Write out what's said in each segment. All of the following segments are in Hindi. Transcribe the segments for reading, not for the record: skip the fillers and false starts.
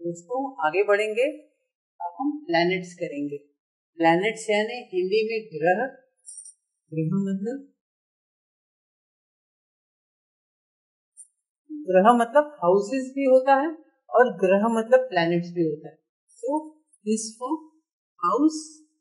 दोस्तों आगे बढ़ेंगे, अब हम प्लैनेट्स करेंगे। प्लैनेट्स यानी हिंदी में ग्रह, ग्रह मतलब हाउसेस भी होता है और ग्रह मतलब प्लैनेट्स भी होता है। So this for house,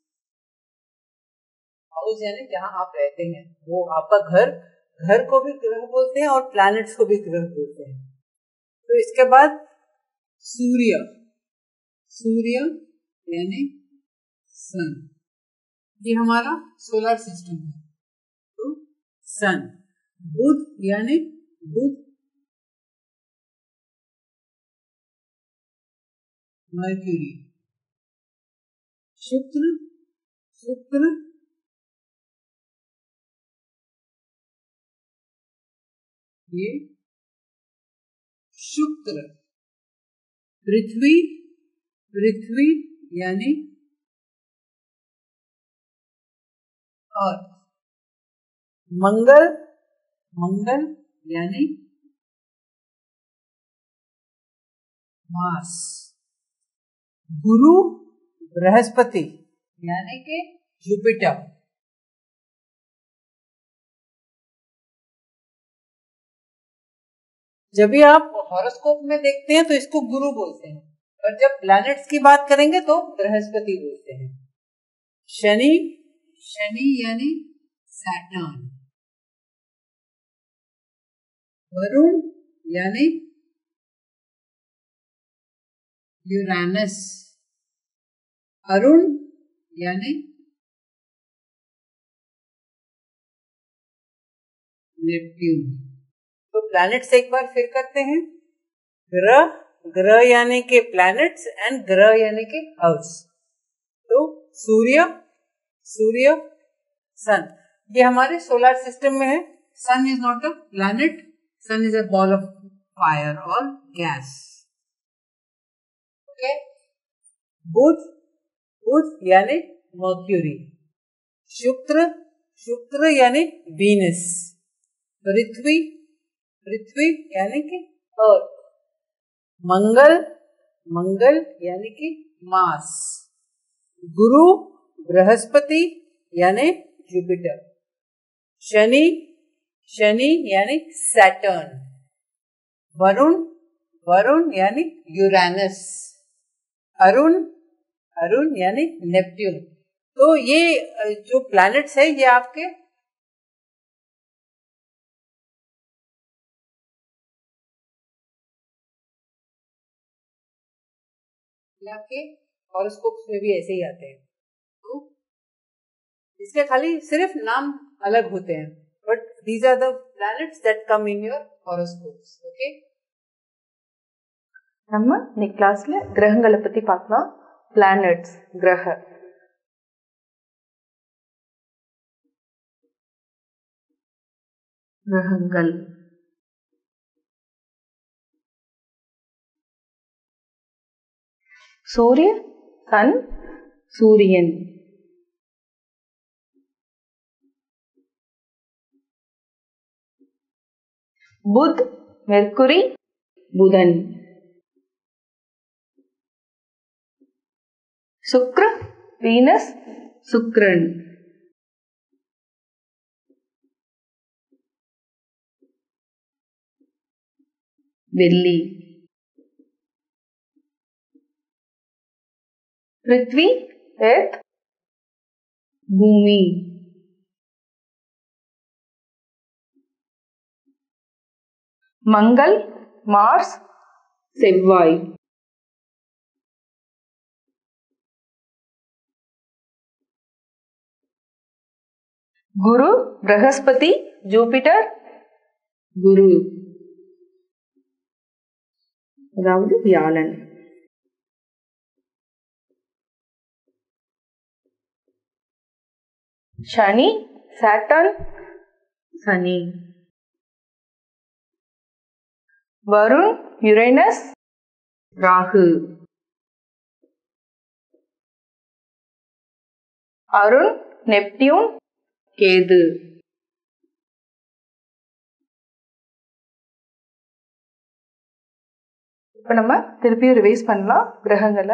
house यानी जहां आप रहते हैं, वो आपका घर, घर को भी ग्रह बोलते हैं और प्लैनेट्स को भी ग्रह बोलते हैं। तो इसके बाद सूर्य, सूर्य यानी सन, ये हमारा सोलर सिस्टम है, तो सन। बुध यानी बुध, मर्क्यूरी। शुक्र, शुक्र ये शुक्र। पृथ्वी, पृथ्वी यानी अर्थ। मंगल, मंगल यानी मार्स। गुरु, बृहस्पति यानी कि जुपिटर। जब भी आप हॉरोस्कोप में देखते हैं तो इसको गुरु बोलते हैं, और जब प्लैनेट्स की बात करेंगे तो बृहस्पति बोलते हैं। शनि, शनि यानी सैटर्न। वरुण यानी यूरेनस। अरुण यानी नेपट्यून। तो प्लैनेट्स एक बार फिर करते हैं। ग्रह, ग्रह यानी कि प्लैनेट्स, एंड ग्रह यानी कि हाउस। तो सूर्य, सूर्य, सन, ये हमारे सोलर सिस्टम में है। Sun is not a planet, sun is a ball of fire और गैस। ओके। बुध, बुध यानी मर्क्यूरी। शुक्र, शुक्र यानी वीनस। पृथ्वी, पृथ्वी यानी कि अर्थ। मंगल, मंगल यानी कि मार्स। गुरु, बृहस्पति यानी जुपिटर। शनि, शनि यानी सैटर्न। वरुण, वरुण यानी यूरेनस। अरुण, अरुण यानी नेपट्यून। तो ये जो प्लैनेट्स है ये आपके हॉरोस्कोप्स में भी ऐसे ही आते हैं। तो इसके खाली सिर्फ नाम अलग होते हैं, but these are the planets that come in your horoscopes. Okay, நம்ம இன்னைக்கு கிளாஸ்ல கிரகங்களை பத்தி பார்க்கலாம். பிளானட்ஸ், கிரக. கிரகங்கள். சூரிய, சன், சூரியன். புத், மெர்க்குரி, புதன். शुक्र, वीनस, शुक्रन. बिल्ली. पृथ्वी, अर्थ, भूमि. मंगल, मार्स, செவ்வாய். गुरु, बृहस्पति, जुपिटर, गुरु அதாவது வியாழன். Shani, Saturn, Shani. Varun, Uranus, Rahu. Arun, Neptune, Ketu. இப்போ நம்ம திருப்பியும் ரிவைஸ் பண்ணலாம் கிரகங்களை.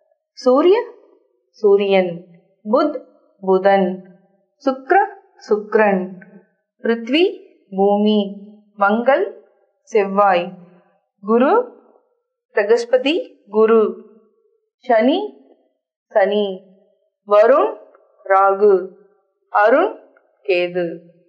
சூரியன், புத் புதன், சுக்ரன், பிருத்வி பூமி, மங்கள் செவ்வாய், குரு பிரகஸ்பதி குரு, சனி வருண் ராகு, அருண் கேது.